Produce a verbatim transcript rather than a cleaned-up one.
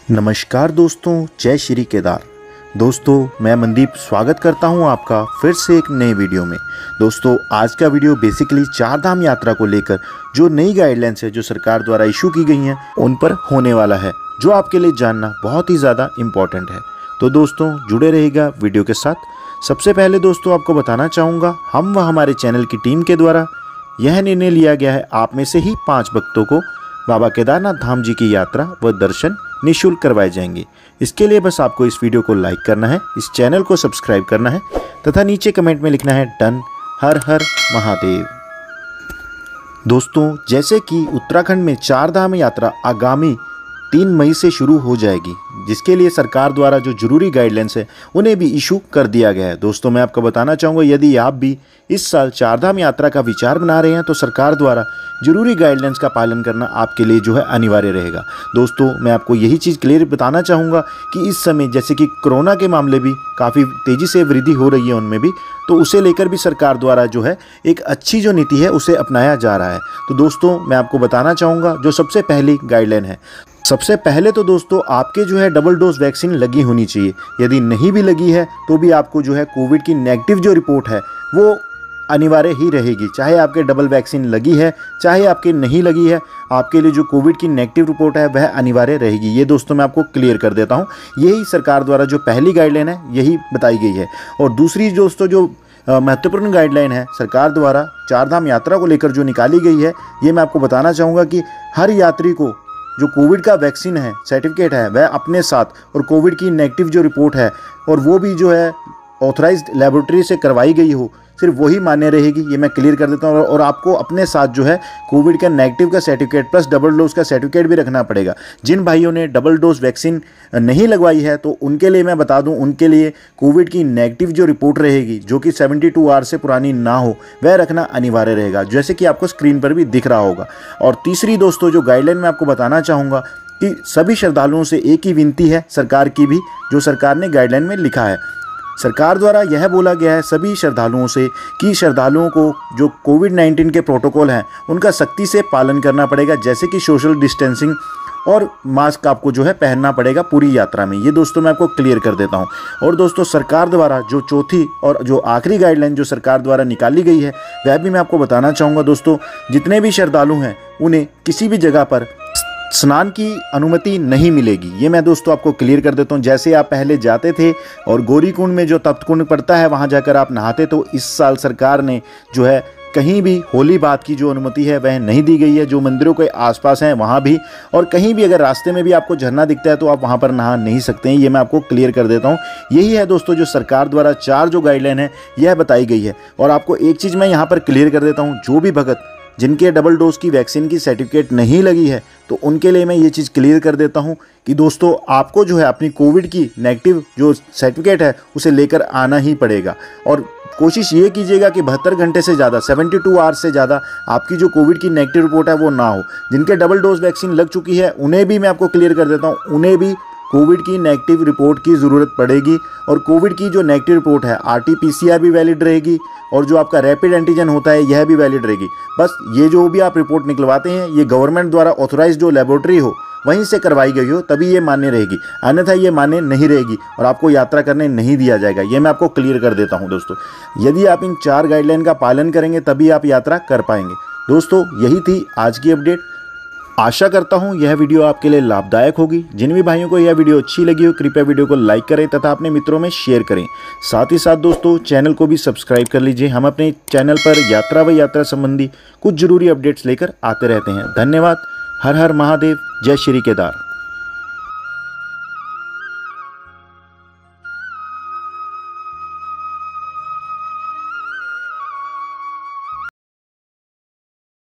नमस्कार दोस्तों, जय श्री केदार। दोस्तों मैं मनदीप स्वागत करता हूं आपका फिर से एक नए वीडियो में। दोस्तों आज का वीडियो बेसिकली चार धाम यात्रा को लेकर जो नई गाइडलाइंस है जो सरकार द्वारा इशू की गई हैं उन पर होने वाला है, जो आपके लिए जानना बहुत ही ज़्यादा इम्पोर्टेंट है। तो दोस्तों जुड़े रहेगा वीडियो के साथ। सबसे पहले दोस्तों आपको बताना चाहूँगा, हम व हमारे चैनल की टीम के द्वारा यह निर्णय लिया गया है आप में से ही पाँच भक्तों को बाबा केदारनाथ धाम जी की यात्रा व दर्शन निःशुल्क करवाए जाएंगे। इसके लिए बस आपको इस वीडियो को लाइक करना है, इस चैनल को सब्सक्राइब करना है तथा नीचे कमेंट में लिखना है डन। हर हर महादेव। दोस्तों जैसे कि उत्तराखंड में चार धाम यात्रा आगामी तीन मई से शुरू हो जाएगी, जिसके लिए सरकार द्वारा जो जरूरी गाइडलाइंस है उन्हें भी इशू कर दिया गया है। दोस्तों मैं आपको बताना चाहूँगा, यदि आप भी इस साल चार धाम यात्रा का विचार बना रहे हैं तो सरकार द्वारा जरूरी गाइडलाइंस का पालन करना आपके लिए जो है अनिवार्य रहेगा। दोस्तों मैं आपको यही चीज़ क्लियर बताना चाहूँगा कि इस समय जैसे कि कोरोना के मामले भी काफ़ी तेज़ी से वृद्धि हो रही है उनमें भी, तो उसे लेकर भी सरकार द्वारा जो है एक अच्छी जो नीति है उसे अपनाया जा रहा है। तो दोस्तों मैं आपको बताना चाहूँगा जो सबसे पहली गाइडलाइन है, सबसे पहले तो दोस्तों आपके जो है डबल डोज वैक्सीन लगी होनी चाहिए। यदि नहीं भी लगी है तो भी आपको जो है कोविड की नेगेटिव जो रिपोर्ट है वो अनिवार्य ही रहेगी, चाहे आपके डबल वैक्सीन लगी है चाहे आपके नहीं लगी है, आपके लिए जो कोविड की नेगेटिव रिपोर्ट है वह अनिवार्य रहेगी। ये दोस्तों मैं आपको क्लियर कर देता हूँ, यही सरकार द्वारा जो पहली गाइडलाइन है यही बताई गई है। और दूसरी दोस्तों जो महत्वपूर्ण गाइडलाइन है सरकार द्वारा चार धाम यात्रा को लेकर जो निकाली गई है, ये मैं आपको बताना चाहूँगा कि हर यात्री को जो कोविड का वैक्सीन है सर्टिफिकेट है वह अपने साथ, और कोविड की नेगेटिव जो रिपोर्ट है और वो भी जो है ऑथराइज्ड लेबोरेटरी से करवाई गई हो, सिर्फ वही मान्य रहेगी। ये मैं क्लियर कर देता हूँ। और आपको अपने साथ जो है कोविड का नेगेटिव का सर्टिफिकेट प्लस डबल डोज का सर्टिफिकेट भी रखना पड़ेगा। जिन भाइयों ने डबल डोज वैक्सीन नहीं लगवाई है तो उनके लिए मैं बता दूं, उनके लिए कोविड की नेगेटिव जो रिपोर्ट रहेगी जो कि बहत्तर आवर से पुरानी ना हो वह रखना अनिवार्य रहेगा, जैसे कि आपको स्क्रीन पर भी दिख रहा होगा। और तीसरी दोस्तों जो गाइडलाइन मैं आपको बताना चाहूँगा कि सभी श्रद्धालुओं से एक ही विनती है सरकार की भी, जो सरकार ने गाइडलाइन में लिखा है। सरकार द्वारा यह बोला गया है सभी श्रद्धालुओं से कि श्रद्धालुओं को जो कोविड नाइन्टीन के प्रोटोकॉल हैं उनका सख्ती से पालन करना पड़ेगा, जैसे कि सोशल डिस्टेंसिंग और मास्क आपको जो है पहनना पड़ेगा पूरी यात्रा में। ये दोस्तों मैं आपको क्लियर कर देता हूँ। और दोस्तों सरकार द्वारा जो चौथी और जो आखिरी गाइडलाइन जो सरकार द्वारा निकाली गई है वह भी मैं आपको बताना चाहूँगा। दोस्तों जितने भी श्रद्धालु हैं उन्हें किसी भी जगह पर स्नान की अनुमति नहीं मिलेगी। ये मैं दोस्तों आपको क्लियर कर देता हूँ। जैसे आप पहले जाते थे और गौरी कुंड में जो तप्त कुंड पड़ता है वहाँ जाकर आप नहाते, तो इस साल सरकार ने जो है कहीं भी होली बात की जो अनुमति है वह नहीं दी गई है। जो मंदिरों के आसपास हैं वहाँ भी, और कहीं भी अगर रास्ते में भी आपको झरना दिखता है तो आप वहाँ पर नहा नहीं सकते हैं। ये मैं आपको क्लियर कर देता हूँ। यही है दोस्तों जो सरकार द्वारा चार जो गाइडलाइन है यह बताई गई है। और आपको एक चीज़ मैं यहाँ पर क्लियर कर देता हूँ, जो भी भगत जिनके डबल डोज की वैक्सीन की सर्टिफिकेट नहीं लगी है तो उनके लिए मैं ये चीज़ क्लियर कर देता हूं कि दोस्तों आपको जो है अपनी कोविड की नेगेटिव जो सर्टिफिकेट है उसे लेकर आना ही पड़ेगा। और कोशिश ये कीजिएगा कि बहत्तर घंटे से ज़्यादा बहत्तर आवर्स से ज़्यादा आपकी जो कोविड की नेगेटिव रिपोर्ट है वो ना हो। जिनके डबल डोज वैक्सीन लग चुकी है उन्हें भी मैं आपको क्लियर कर देता हूँ, उन्हें भी कोविड की नेगेटिव रिपोर्ट की ज़रूरत पड़ेगी। और कोविड की जो नेगेटिव रिपोर्ट है R T P C R भी वैलिड रहेगी, और जो आपका रैपिड एंटीजन होता है यह भी वैलिड रहेगी। बस ये जो भी आप रिपोर्ट निकलवाते हैं ये गवर्नमेंट द्वारा ऑथोराइज जो लेबोरेटरी हो वहीं से करवाई गई हो तभी ये मान्य रहेगी, अन्यथा ये मान्य नहीं रहेगी और आपको यात्रा करने नहीं दिया जाएगा। ये मैं आपको क्लियर कर देता हूँ दोस्तों। यदि आप इन चार गाइडलाइन का पालन करेंगे तभी आप यात्रा कर पाएंगे। दोस्तों यही थी आज की अपडेट। आशा करता हूँ यह वीडियो आपके लिए लाभदायक होगी। जिन भी भाइयों को यह वीडियो अच्छी लगी हो कृपया वीडियो को लाइक करें तथा अपने मित्रों में शेयर करें। साथ ही साथ दोस्तों चैनल को भी सब्सक्राइब कर लीजिए। हम अपने चैनल पर यात्रा व यात्रा संबंधी कुछ जरूरी अपडेट्स लेकर आते रहते हैं। धन्यवाद। हर हर महादेव। जय श्री केदार।